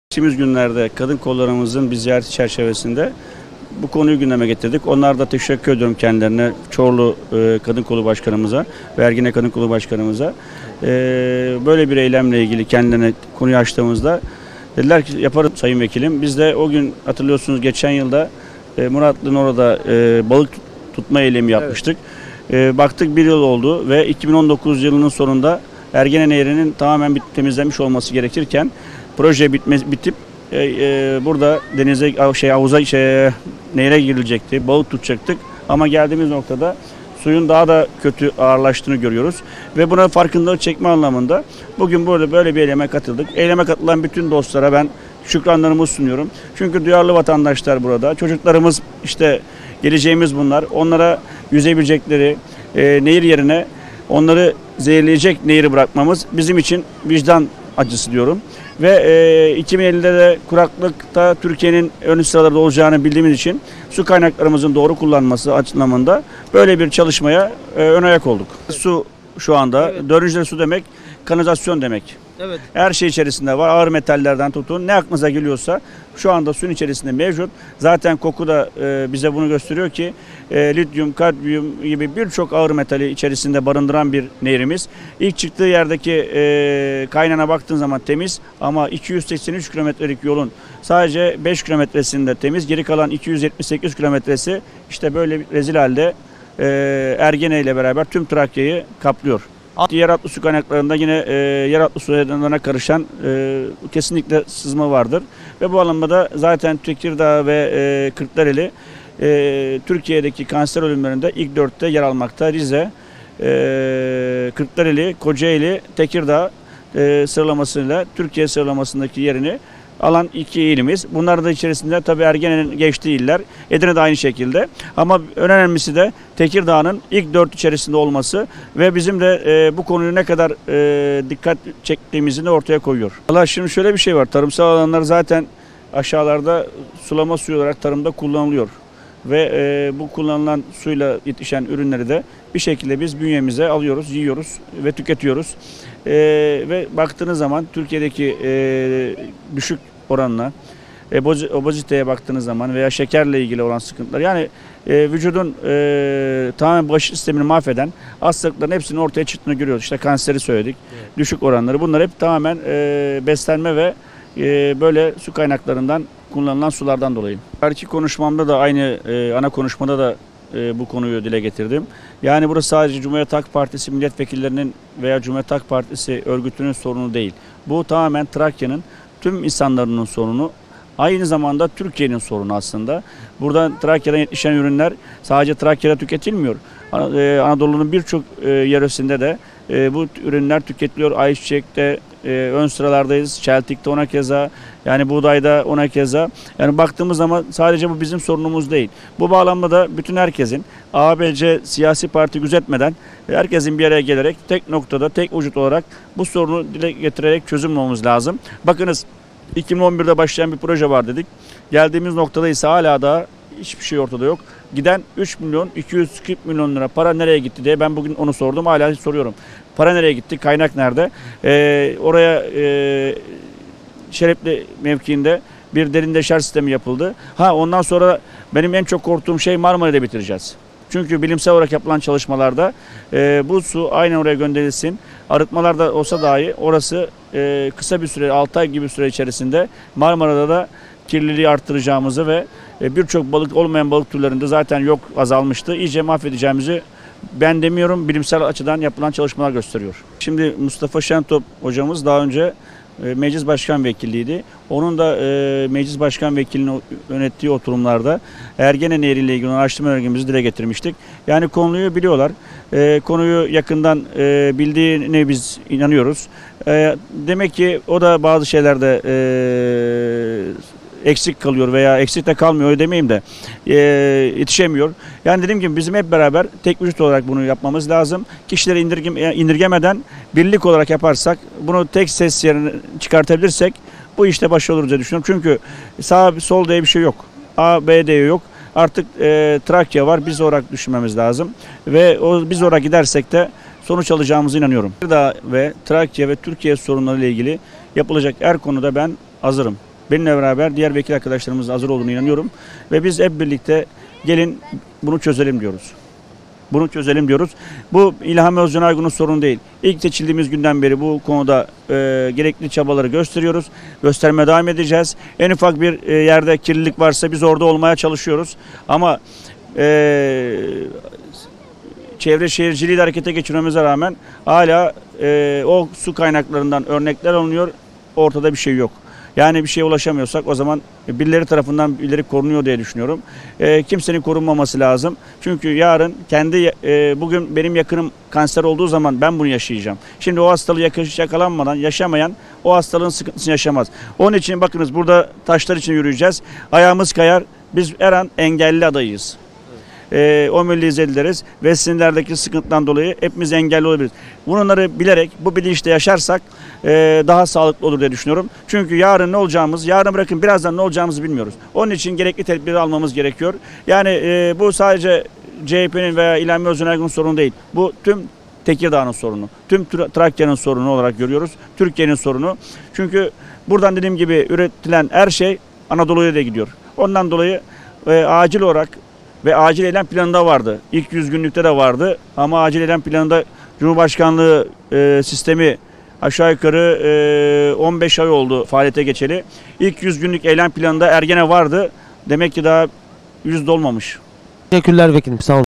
Geçtiğimiz günlerde kadın kollarımızın bir ziyareti çerçevesinde bu konuyu gündeme getirdik. Onlar da teşekkür ediyorum kendilerine, Çorlu Kadın Kolu Başkanımıza ve Ergene Kadın Kolu Başkanımıza. Böyle bir eylemle ilgili kendilerine konuyu açtığımızda dediler ki yaparım Sayın Vekilim. Biz de o gün hatırlıyorsunuz geçen yılda Muratlı'nın orada balık tutma eylemi yapmıştık. Baktık bir yıl oldu ve 2019 yılının sonunda Ergene Nehri'nin tamamen temizlenmiş olması gerekirken proje bitip burada denize nehre girilecekti, balık tutacaktık ama geldiğimiz noktada suyun daha da kötü ağırlaştığını görüyoruz ve buna farkındalık çekme anlamında bugün böyle bir eyleme katıldık. Eyleme katılan bütün dostlara ben şükranlarımı sunuyorum. Çünkü duyarlı vatandaşlar burada. Çocuklarımız işte geleceğimiz bunlar. Onlara yüzebilecekleri nehir yerine onları zehirleyecek nehri bırakmamız bizim için vicdan acısı diyorum. Ve 2050'de de kuraklıkta Türkiye'nin ön sıralarda olacağını bildiğimiz için su kaynaklarımızın doğru kullanması anlamında böyle bir çalışmaya ön ayak olduk. Su şu anda, evet. 4. su demek kanalizasyon demek. Evet. Her şey içerisinde var. Ağır metallerden tutun. Ne aklınıza geliyorsa şu anda suyun içerisinde mevcut. Zaten koku da bize bunu gösteriyor ki lityum, kadmiyum gibi birçok ağır metali içerisinde barındıran bir nehrimiz. İlk çıktığı yerdeki kaynağına baktığın zaman temiz ama 283 kilometrelik yolun sadece 5 kilometresinde temiz. Geri kalan 278 kilometresi işte böyle rezil halde Ergene ile beraber tüm Trakya'yı kaplıyor. Yeraltı su kaynaklarında yine yeraltı sularına karışan kesinlikle sızma vardır. Ve bu anlamda zaten Tekirdağ ve Kırklareli Türkiye'deki kanser ölümlerinde ilk 4'te yer almakta. Rize, Kırklareli, Kocaeli, Tekirdağ sıralamasıyla Türkiye sıralamasındaki yerini alan iki ilimiz. Bunlar da içerisinde tabii Ergene'nin geçtiği iller. Edirne de aynı şekilde. Ama önemlisi de Tekirdağ'ın ilk 4 içerisinde olması ve bizim de bu konuyu ne kadar dikkat çektiğimizi de ortaya koyuyor. Valla şimdi şöyle bir şey var. Tarımsal alanlar zaten aşağılarda sulama suyu olarak tarımda kullanılıyor. Ve bu kullanılan suyla yetişen ürünleri de bir şekilde biz bünyemize alıyoruz, yiyoruz ve tüketiyoruz. Ve baktığınız zaman Türkiye'deki düşük oranla obeziteye baktığınız zaman veya şekerle ilgili olan sıkıntılar yani vücudun tamamen bağışıklık sistemini mahveden hastalıkların hepsinin ortaya çıktığını görüyoruz. İşte kanseri söyledik, evet. Düşük oranları bunlar hep tamamen beslenme ve böyle su kaynaklarından kullanılan sulardan dolayı. Belki konuşmamda da aynı ana konuşmada da bu konuyu dile getirdim. Yani burası sadece Cumhuriyet Halk Partisi milletvekillerinin veya Cumhuriyet Halk Partisi örgütünün sorunu değil. Bu tamamen Trakya'nın tüm insanların sorunu. Aynı zamanda Türkiye'nin sorunu aslında. Burada Trakya'dan yetişen ürünler sadece Trakya'da tüketilmiyor. Anadolu'nun birçok yöresinde de bu ürünler tüketiliyor. Ayçiçek'te ön sıralardayız. Çeltik'te ona keza. Yani buğdayda ona keza. Yani baktığımız zaman sadece bu bizim sorunumuz değil. Bu bağlamda da bütün herkesin ABC siyasi parti gözetmeden herkesin bir araya gelerek tek noktada tek vücut olarak bu sorunu dile getirerek çözüm bulmamız lazım. Bakınız 2011'de başlayan bir proje var dedik. Geldiğimiz noktada ise hala da hiçbir şey ortada yok. Giden 3 milyon 240 milyon lira para nereye gitti diye ben bugün onu sordum. Hala soruyorum. Para nereye gitti? Kaynak nerede? Oraya Şerefli mevkiinde bir derin deşarj sistemi yapıldı. Ondan sonra benim en çok korktuğum şey Marmara'da bitireceğiz. Çünkü bilimsel olarak yapılan çalışmalarda bu su aynen oraya gönderilsin. Arıtmalarda olsa dahi orası kısa bir süre 6 ay gibi bir süre içerisinde Marmara'da da kirliliği arttıracağımızı ve birçok olmayan balık türlerinde zaten yok azalmıştı. İyice mahvedeceğimizi ben demiyorum, bilimsel açıdan yapılan çalışmalar gösteriyor. Şimdi Mustafa Şentop hocamız daha önce meclis başkan vekiliydi. Onun da meclis başkan vekilinin yönettiği oturumlarda Ergene Nehri ile ilgili araştırma önergemizi dile getirmiştik. Yani konuyu biliyorlar. Konuyu yakından bildiğine biz inanıyoruz. Demek ki o da bazı şeylerde eksik kalıyor veya eksik de kalmıyor öyle demeyeyim de yetişemiyor. Yani dediğim gibi bizim hep beraber tek vücut olarak bunu yapmamız lazım. Kişileri indirgemeden birlik olarak yaparsak bunu tek ses yerine çıkartabilirsek bu işte başarılı olacağını düşünüyorum. Çünkü sağ sol diye bir şey yok. A, B diye yok. Artık Trakya var. Biz olarak düşünmemiz lazım. Ve biz olarak gidersek de sonuç alacağımıza inanıyorum. Tekirdağ ve Trakya ve Türkiye sorunları ile ilgili yapılacak her konuda ben hazırım. benimle beraber diğer vekil arkadaşlarımız da hazır olduğunu inanıyorum. Ve biz hep birlikte gelin bunu çözelim diyoruz. Bunu çözelim diyoruz. Bu İlhami Özcan Aygun'un sorunu değil. İlk seçildiğimiz günden beri bu konuda gerekli çabaları gösteriyoruz. Göstermeye devam edeceğiz. En ufak bir yerde kirlilik varsa biz orada olmaya çalışıyoruz. Ama çevre şehirciliği de harekete geçirmemize rağmen hala o su kaynaklarından örnekler alınıyor. Ortada bir şey yok. Yani bir şeye ulaşamıyorsak o zaman birileri tarafından birileri korunuyor diye düşünüyorum. Kimsenin korunmaması lazım. Çünkü yarın bugün benim yakınım kanser olduğu zaman ben bunu yaşayacağım. Şimdi o hastalığı yakalanmadan yaşamayan o hastalığın sıkıntısını yaşamaz. Onun için bakınız burada taşlar için yürüyeceğiz. Ayağımız kayar. Biz her an engelli adayız. O milliyiz ediliriz ve sinirlerdeki sıkıntıdan dolayı hepimiz engelli olabiliriz. Bunları bilerek bu bilinçle yaşarsak daha sağlıklı olur diye düşünüyorum. Çünkü yarın ne olacağımız, yarın bırakın birazdan ne olacağımızı bilmiyoruz. Onun için gerekli tedbiri almamız gerekiyor. Yani bu sadece CHP'nin veya İlhami Özcan Aygun'un sorunu değil. Bu tüm Tekirdağ'ın sorunu, tüm Trakya'nın sorunu olarak görüyoruz. Türkiye'nin sorunu. Çünkü buradan dediğim gibi üretilen her şey Anadolu'ya da gidiyor. Ondan dolayı acil olarak ve acil eylem planında vardı. İlk 100 günlükte de vardı ama acil eylem planında Cumhurbaşkanlığı sistemi aşağı yukarı 15 ay oldu faaliyete geçeli. İlk 100 günlük eylem planında Ergene vardı. Demek ki daha 100 dolmamış. Teşekkürler vekilim. Sağ olun.